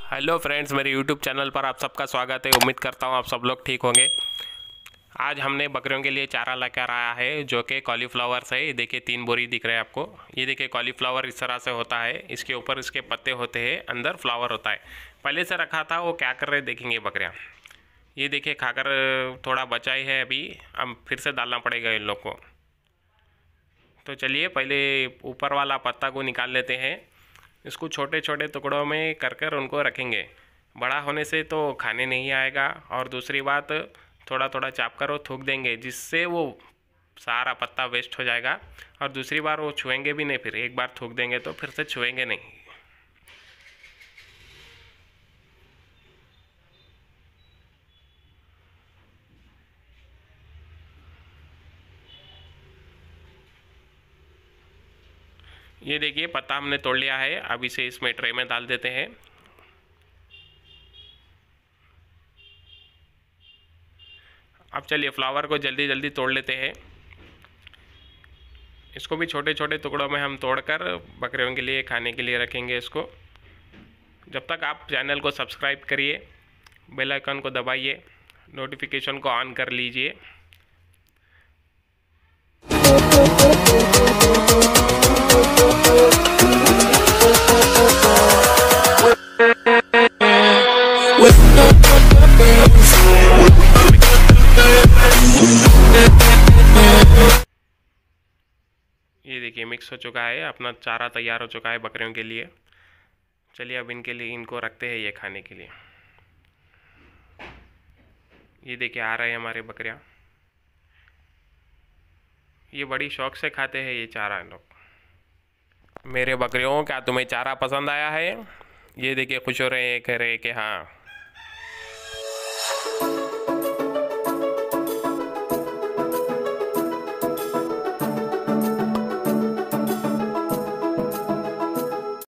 Hello friends, मेरे YouTube channel पर आप सबका स्वागत है। उम्मीद करता हूँ आप सब लोग ठीक होंगे। आज हमने बकरियों के लिए चारा लेकर आया है जो कि कॉलीफ्लावर है। ये देखिए 3 बोरी दिख रहे हैं आपको। ये देखिए कॉलीफ्लावर इस तरह से होता है। इसके ऊपर इसके पत्ते होते हैं, अंदर फ्लावर होता है। पहले से रखा था, वो क्या कर रहे देखेंगे बकरियाँ। ये देखिए खाकर थोड़ा बचा ही है, अभी अब फिर से डालना पड़ेगा इन लोग को। तो चलिए पहले ऊपर वाला पत्ता को निकाल लेते हैं। इसको छोटे छोटे टुकड़ों में कर कर उनको रखेंगे। बड़ा होने से तो खाने नहीं आएगा, और दूसरी बात थोड़ा थोड़ा चाप कर वो थूक देंगे, जिससे वो सारा पत्ता वेस्ट हो जाएगा। और दूसरी बार वो छुएंगे भी नहीं, फिर एक बार थूक देंगे तो फिर से छुएंगे नहीं। ये देखिए पत्ता हमने तोड़ लिया है। अब इसे इसमें ट्रे में डाल देते हैं। अब चलिए फ्लावर को जल्दी जल्दी तोड़ लेते हैं। इसको भी छोटे छोटे टुकड़ों में हम तोड़कर बकरियों के लिए खाने के लिए रखेंगे इसको। जब तक आप चैनल को सब्सक्राइब करिए, बेल आइकन को दबाइए, नोटिफिकेशन को ऑन कर लीजिए। ये देखिए मिक्स हो चुका है, अपना चारा तैयार हो चुका है बकरियों के लिए। चलिए अब इनके लिए इनको रखते हैं ये खाने के लिए। ये देखिए आ रहे हैं हमारे बकरियां। ये बड़ी शौक से खाते हैं ये चारा लोग। मेरे बकरियों, क्या तुम्हें चारा पसंद आया है? ये देखिए खुश हो रहे हैं, कह रहे हैं कि हाँ